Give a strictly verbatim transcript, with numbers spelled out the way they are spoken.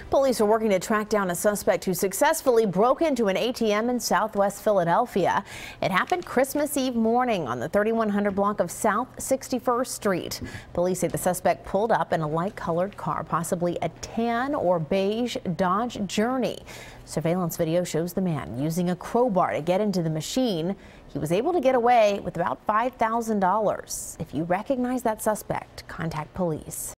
Police are working to track down a suspect who successfully broke into an A T M in southwest Philadelphia. It happened Christmas Eve morning on the thirty-one hundred block of South sixty-first Street. Police say the suspect pulled up in a light-colored car, possibly a tan or beige Dodge Journey. Surveillance video shows the man using a crowbar to get into the machine. He was able to get away with about five thousand dollars. If you recognize that suspect, contact police.